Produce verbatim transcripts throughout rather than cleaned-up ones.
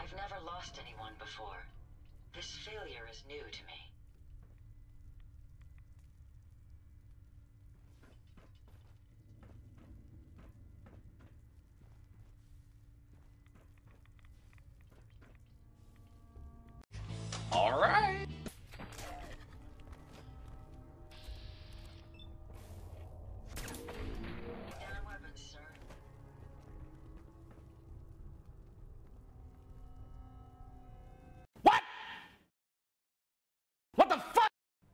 I've never lost anyone before. This failure is new to me. All right. Down weapons, sir. What? What the fuck?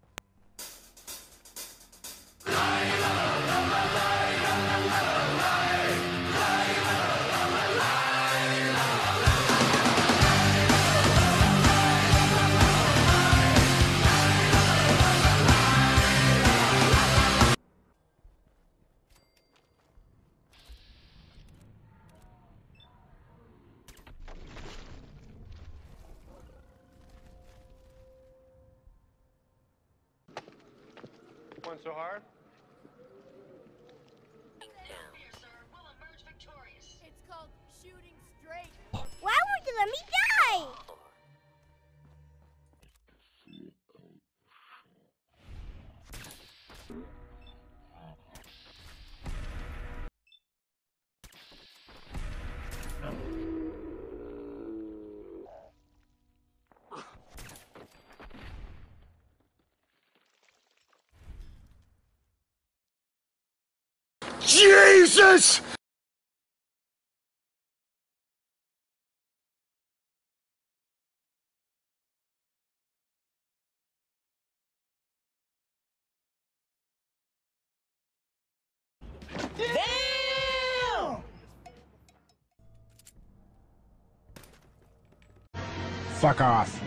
One so hard? Here, sir. We'll emerge victorious. It's called shooting straight. Why won't you let me die? Jesus! Damn! Fuck off.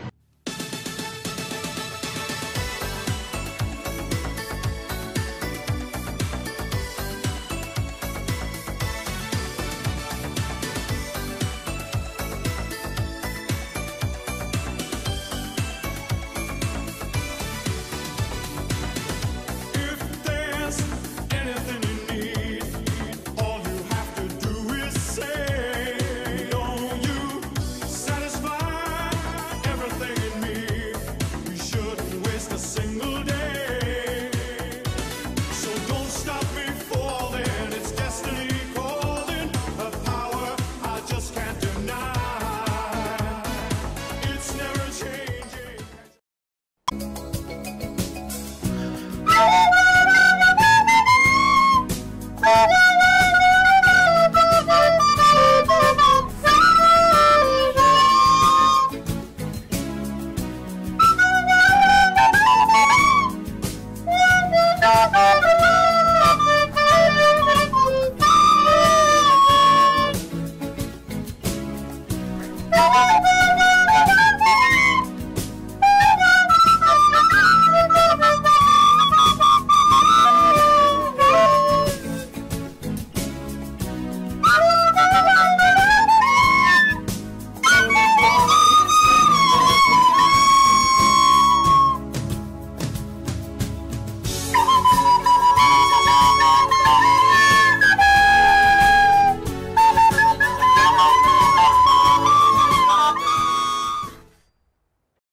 If there's anything you need, all you have to do is say, don't you satisfy everything in me? We shouldn't waste a single day. So don't stop me falling, it's destiny calling, a power I just can't deny. It's never changing. Woo!